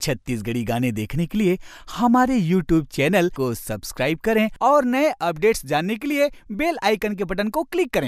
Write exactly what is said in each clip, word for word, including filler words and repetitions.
छत्तीसगढ़ी गाने देखने के लिए हमारे यूट्यूब चैनल को सब्सक्राइब करें और नए अपडेट्स जानने के लिए बेल आइकन के बटन को क्लिक करें।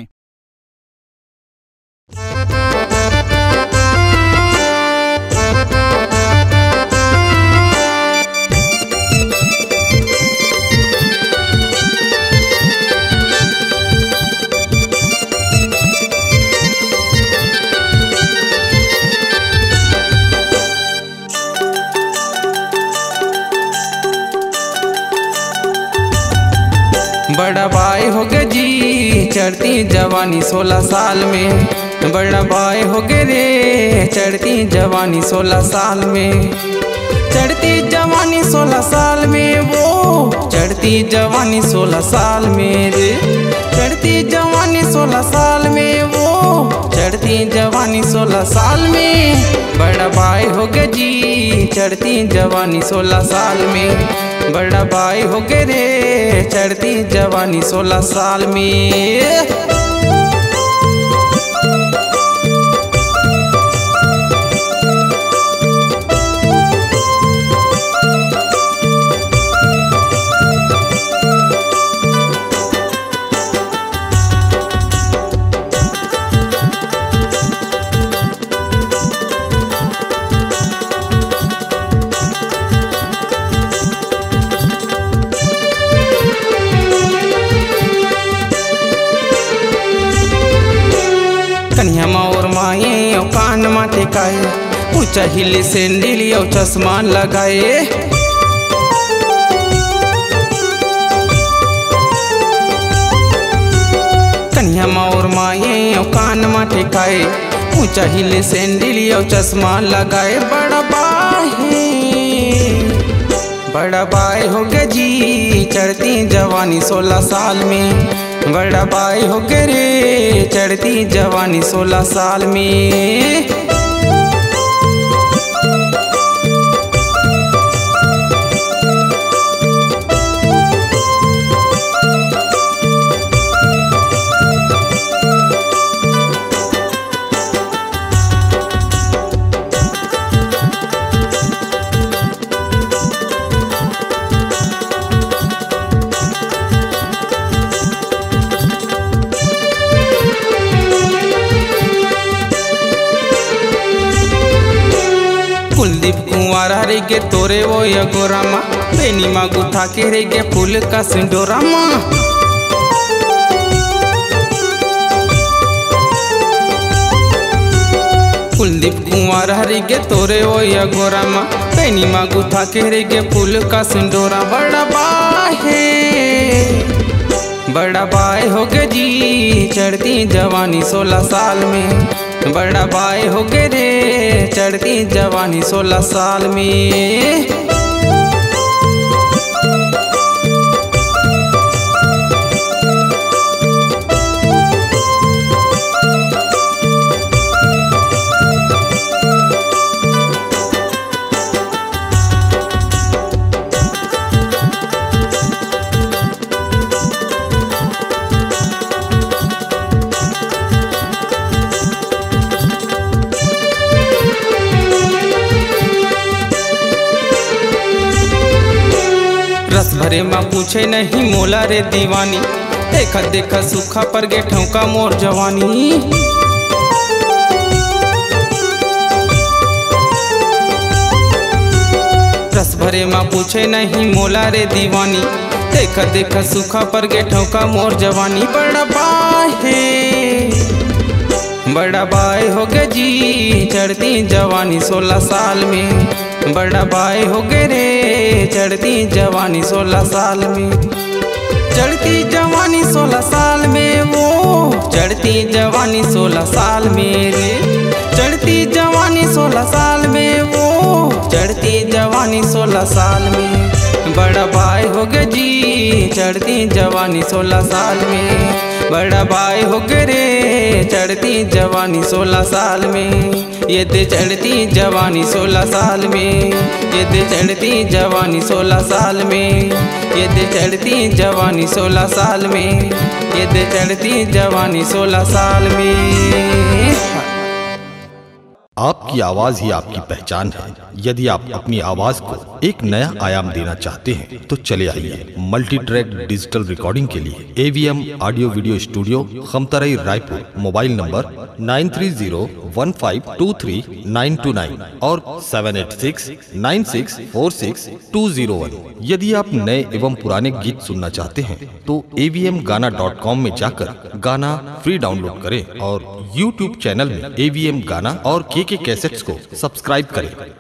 बड़ा भाई हो गए जी चढ़ती जवानी सोलह साल में, बड़ा भाई हो गए रे चढ़ती जवानी सोलह साल में, चढ़ती जवानी सोलह साल में वो चढ़ती जवानी सोलह साल में रे, चढ़ती जवानी सोलह साल में वो चढ़ती जवानी सोलह साल में, बड़ा भाई हो गए जी चढ़ती जवानी सोलह साल में, बड़ा भाई हो गए रे चढ़ती जवानी सोलह साल में। कन्या और माए कान माथे काए ऊंचा हिल सैंडल और चश्मा लगाए, कन्या और माए कान माथे काए ऊंचा हिल सैंडल और चश्मा लगाए, बड़ा भाई बड़ा भाई हो गए जी चढ़ती जवानी सोलह साल में, बड़ा भाई हो गए रे चढ़ती जवानी सोलह साल में। कुलदीप कुंवारा रे गे तोरे वो यगोरामा बेनी मागू था के रे गे फूल का सिंडोरामा, कुलदीप कुंवारा रे गे तोरे वो यगोरामा बेनी मागू था के रे गे फूल का सिंडोरा, बड़ा भाई बड़ा भाई हो गए जी चढ़ती जवानी सोलह साल में, बड़ा भाई हो गए रे चढ़ती जवानी सोलह साल में। रस भरे माँ पूछे नहीं मोला रे दीवानी, देखा देखा सूखा पर गे ठौका मोर जवानी, रस भरे माँ पूछे नहीं मोला रे दीवानी, देखा देखा सूखा पर गे ठौका मोर जवानी, बड़ा भाई बड़ा भाई हो गए जी चढ़ती जवानी सोलह साल में, बड़ा भाई हो गए रे चढ़ती जवानी सोलह साल में, चढ़ती जवानी सोलह साल में वो चढ़ती जवानी सोलह साल में रे, चढ़ती जवानी सोलह साल में वो चढ़ती जवानी सोलह साल में, बड़ा भाई हो गए जी चढ़ती जवानी सोलह साल में, बड़ा भाई हो गए रे चढ़ती जवानी सोलह साल में, ये दे चढ़ती जवानी सोलह साल में, ये दे चढ़ती जवानी सोलह साल में, ये दे चढ़ती जवानी सोलह साल में, ये दे चढ़ती जवानी सोलह साल में। आपकी आवाज ही आपकी पहचान है। यदि आप अपनी आवाज को एक नया आयाम देना चाहते हैं तो चले आइए मल्टी ट्रैक डिजिटल रिकॉर्डिंग के लिए AVM audio video studio, Khamtarai, Raipur. Mobile number nine three zero one five two three nine two nine और seven eight six nine six four six two zero one. यदि आप नए एवं पुराने गीत सुनना चाहते हैं तो एवीएम गाना डॉट कॉम में जाकर गाना फ्री डाउनलोड करें और यूट्यूब चैनल में एवीएम गाना और के के कैसेट्स को सब्सक्राइब करें।